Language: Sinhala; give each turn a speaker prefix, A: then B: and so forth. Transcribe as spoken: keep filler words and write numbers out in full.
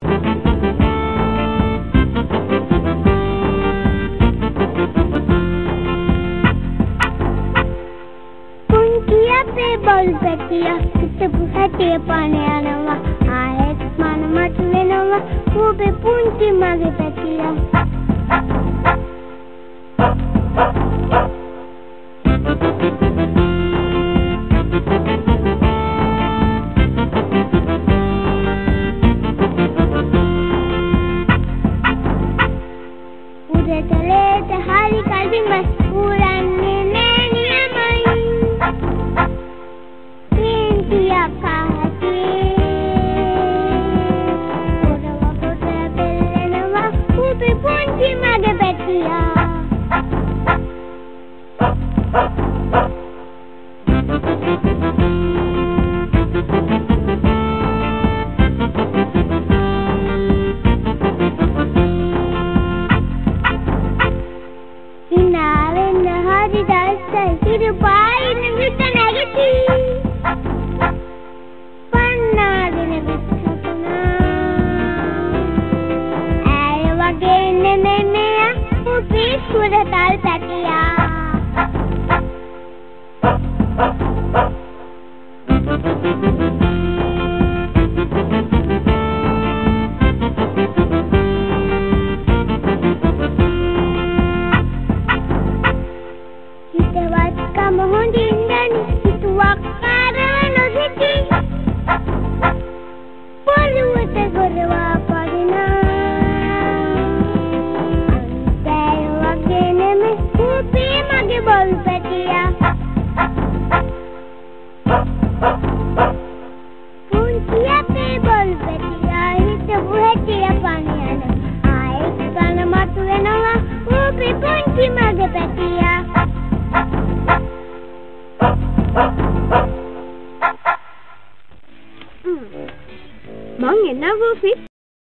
A: බොල් පැටිය හිටපු හැටිය පණ යනවා ආයෙත් මන මට වෙනවා ඔබේ පුංචි මගේ පැටිය උදේට හරි කල්බිම උරන්නේ නෑ නියමයි පින්තියක් කාටේ පොරව පොත බෙල්ලනවා ඔබේ පුංචි මගේ පැටියා හිනාවෙන්න හරි දැස්සයි හිරු පායින විත නැගිටි පන්නාගෙන විස්සකුණා ඇය වගේ නෙමෙයි මෙයා උපේ සුරතල් පැටියා හිතවත්කම හොඳින් දැනි හිතුවක් කාරව නොසිටි පොළුවට ගොරවා පදිනා අන්තය වගේ නෙමෙයි උපේ මගේ බොල් පැටියා පුංචි අපේ බොල් පැටියා හිටපු හැටිය පණ යන ආයෙත් කන මතු වෙනවා උපේ පුංචි මගේ පැටියා මං එනවා ගෝෆි